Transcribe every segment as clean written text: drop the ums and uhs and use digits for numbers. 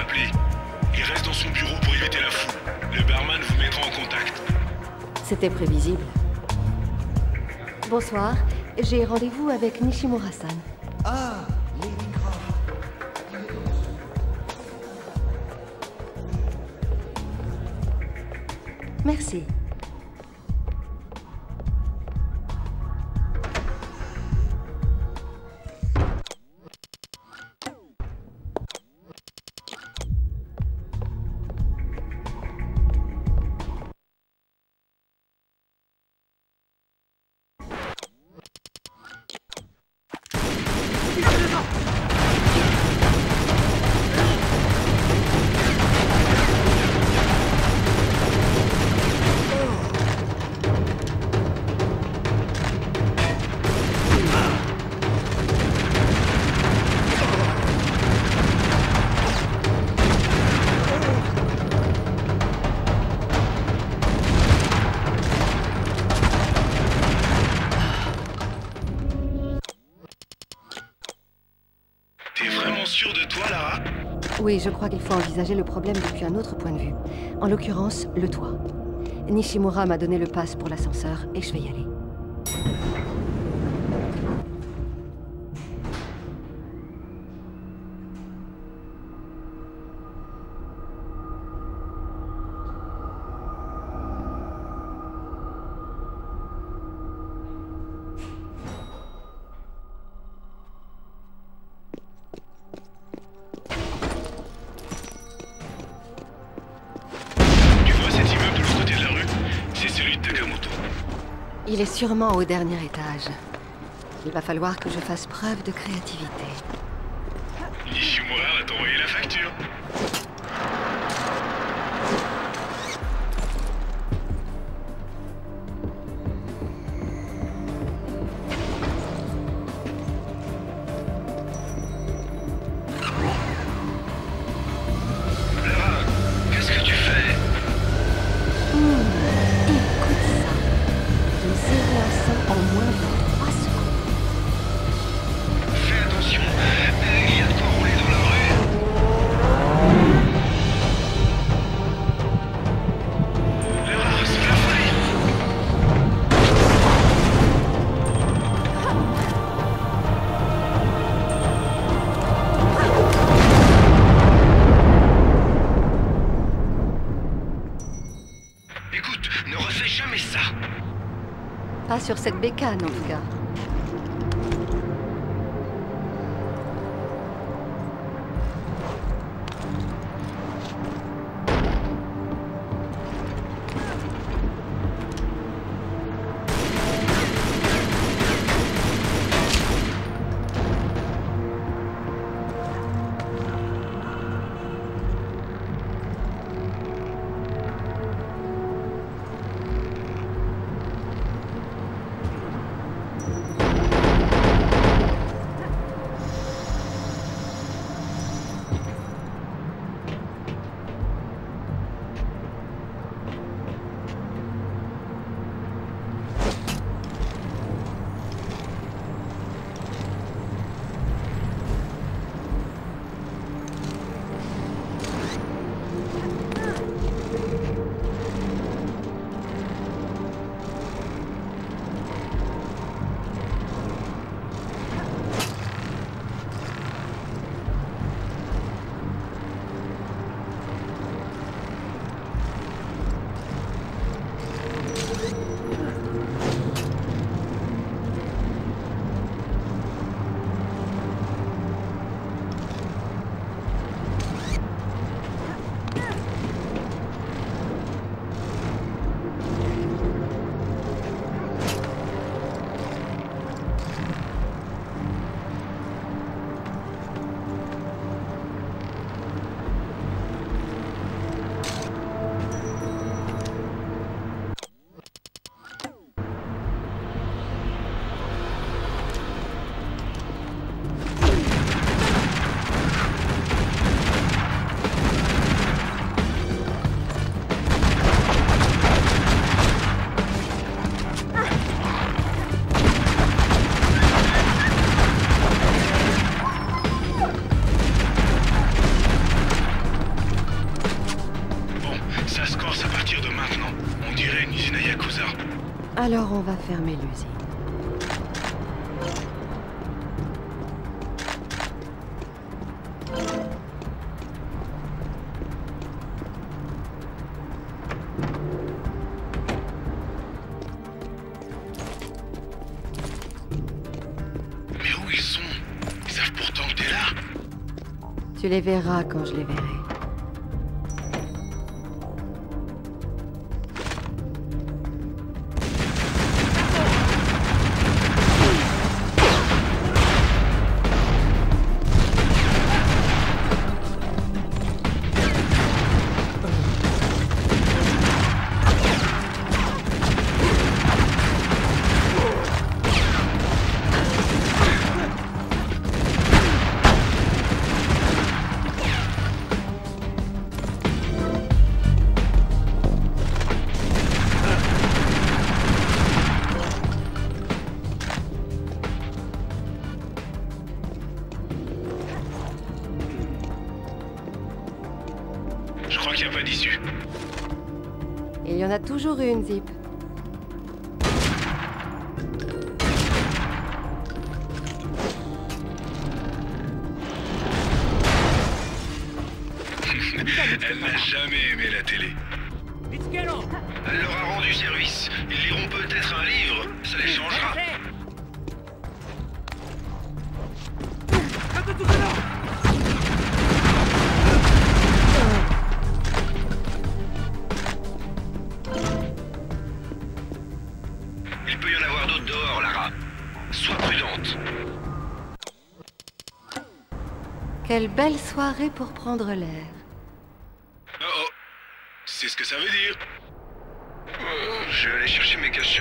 appeler. Il reste dans son bureau pour éviter la foule. Le barman vous mettra en contact. C'était prévisible. Bonsoir, j'ai rendez-vous avec Nishimura-san. Ah, Lady Croft. Merci. T'es vraiment sûr de toi, Lara? Oui, je crois qu'il faut envisager le problème depuis un autre point de vue. En l'occurrence, le toit. Nishimura m'a donné le pass pour l'ascenseur et je vais y aller. Tu vois cet immeuble de l'autre côté de la rue? C'est celui de Takamoto. Il est sûrement au dernier étage. Il va falloir que je fasse preuve de créativité. Nishimura va t'envoyer la facture. Lara, qu'est-ce que tu fais? Écoute ça. De 0 à 100 en moins de 3 secondes. Fais attention, il y a de quoi rouler dans la rue. Lara, c'est la folie. Écoute, ne refais jamais ça. Pas sur cette bécane, en tout cas. Alors on va fermer l'usine. Mais où ils sont? Ils savent pourtant que t'es là. Tu les verras quand je les verrai. Je crois qu'il n'y a pas d'issue. Il y en a toujours une, Zip. Elle n'a jamais aimé la télé. Elle leur a rendu service. Ils liront peut-être un livre. Ça les changera. Il peut y en avoir d'autres dehors, Lara. Sois prudente. Quelle belle soirée pour prendre l'air. Oh oh. C'est ce que ça veut dire. Je vais aller chercher mes cachets.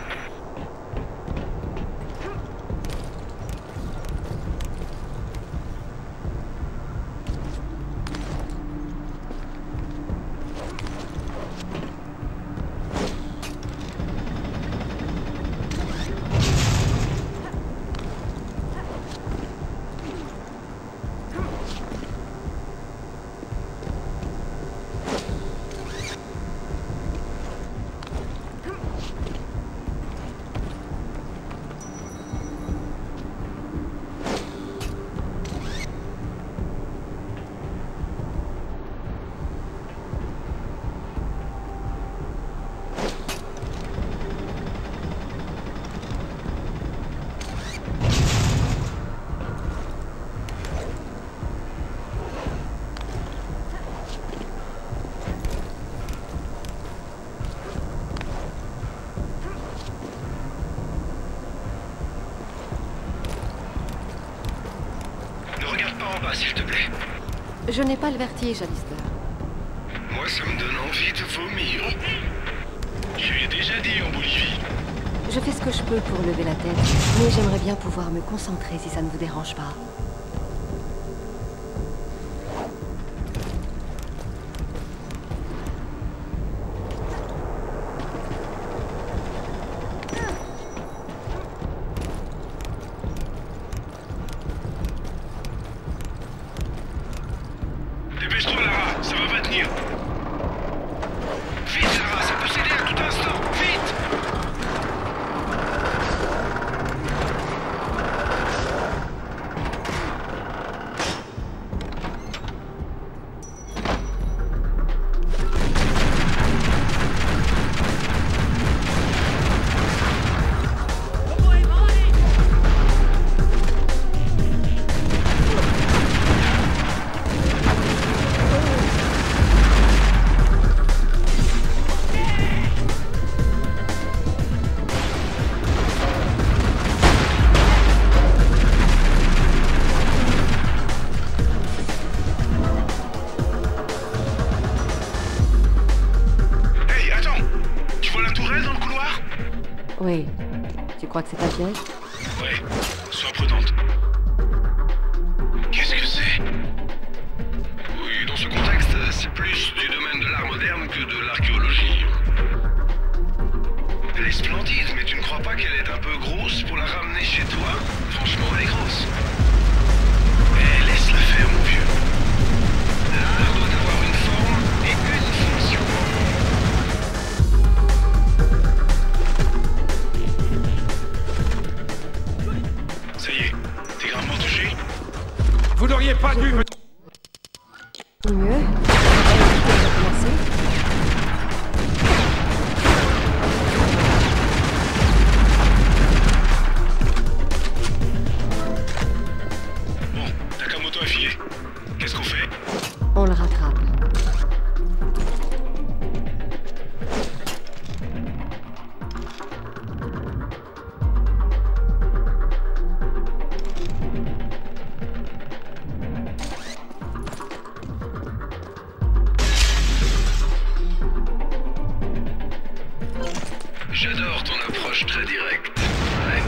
S'il te plaît. Je n'ai pas le vertige, Alistair. Moi, ça me donne envie de vomir. Je lui ai déjà dit en Bolivie. Je fais ce que je peux pour lever la tête, mais j'aimerais bien pouvoir me concentrer si ça ne vous dérange pas. Dépêche-toi, Lara, ça va pas tenir. Vite, Lara, ça peut céder à tout instant. Vite! Oui. Tu crois que c'est un piège? Ouais, sois prudente. Qu'est-ce que c'est? Oui, dans ce contexte, c'est plus du domaine de l'art moderne que de l'archéologie. Elle est splendide, mais tu ne crois pas qu'elle est un peu grosse pour la ramener chez toi? Franchement, elle est grosse. Mais laisse-la faire, mon vieux. L'art doit avoir une forme et une fonction. pas dû me... Mieux. On va commencer. Bon, Takamoto a filé. Qu'est-ce qu'on fait? On le rattrape. J'adore ton approche très directe. Ouais.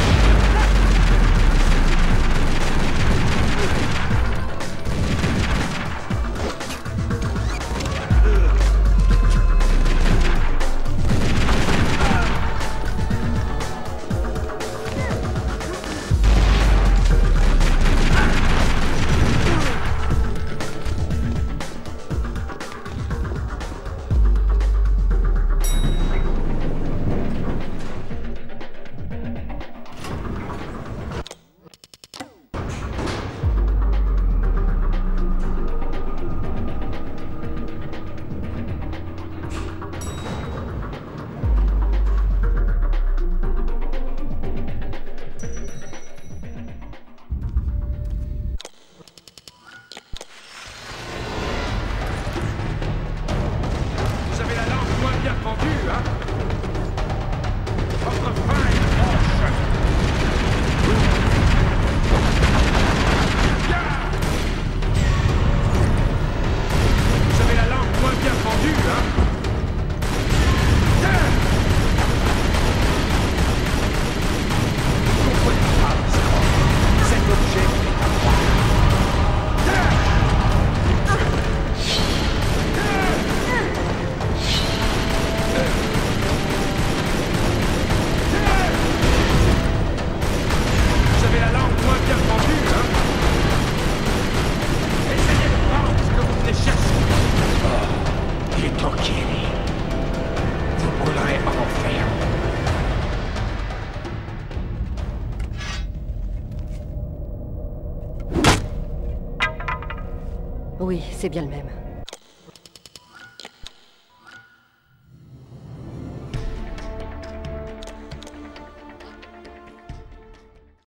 Vous avez la langue moins bien pendue, hein? Votre fin est proche. Vous avez la langue moins bien pendue, hein? Vous comprenez pas, Scott. Cet objet est à moi. Vous avez la langue moins bien pendue, hein? Essayez de prendre ce que vous venez chercher. Oh, et tranquille. Vous brûlerez en enfer. Oui, c'est bien le même.